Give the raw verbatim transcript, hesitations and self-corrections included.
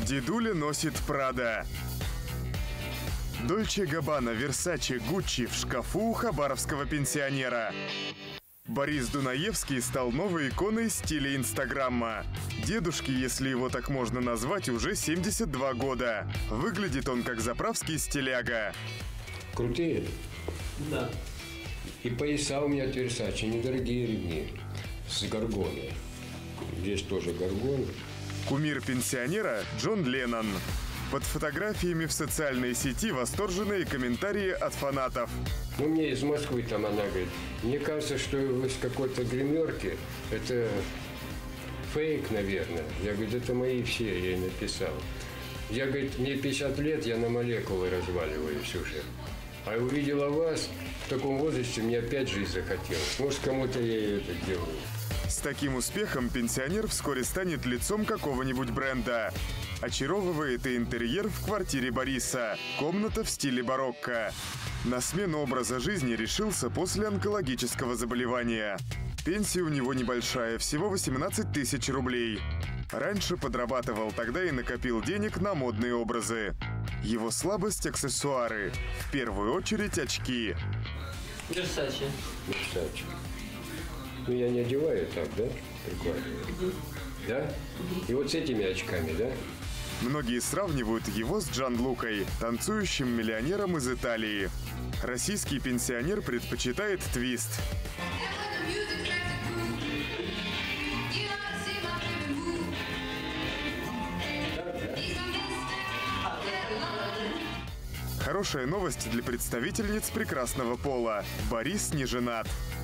Дедуля носит Прада. Дольче Габбана, Версаче, Гуччи в шкафу у хабаровского пенсионера. Борис Дунаевский стал новой иконой стиля Инстаграма. Дедушке, если его так можно назвать, уже семьдесят два года. Выглядит он как заправский стиляга. Крутые? Да. И пояса у меня от Версаче, недорогие ремни, с горгоной. Здесь тоже горгон. Кумир пенсионера – Джон Леннон. Под фотографиями в социальной сети восторженные комментарии от фанатов. Ну, мне из Москвы там она говорит, мне кажется, что вы с какой-то гримерки, это фейк, наверное. Я говорю, это мои все, я ей написал. Я, говорит, мне пятьдесят лет, я на молекулы разваливаюсь уже. А увидела вас в таком возрасте, мне опять жизнь захотелось. Может, кому-то я и это делаю. С таким успехом пенсионер вскоре станет лицом какого-нибудь бренда. Очаровывает и интерьер в квартире Бориса. Комната в стиле барокко. На смену образа жизни решился после онкологического заболевания. Пенсия у него небольшая, всего восемнадцать тысяч рублей. Раньше подрабатывал, тогда и накопил денег на модные образы. Его слабость – аксессуары. В первую очередь очки. Версаче. Версаче. Ну, я не одеваю так, да? Прикладываю. Да? И вот с этими очками, да? Многие сравнивают его с Джанлукой, танцующим миллионером из Италии. Российский пенсионер предпочитает твист. Хорошая новость для представительниц прекрасного пола. Борис не женат.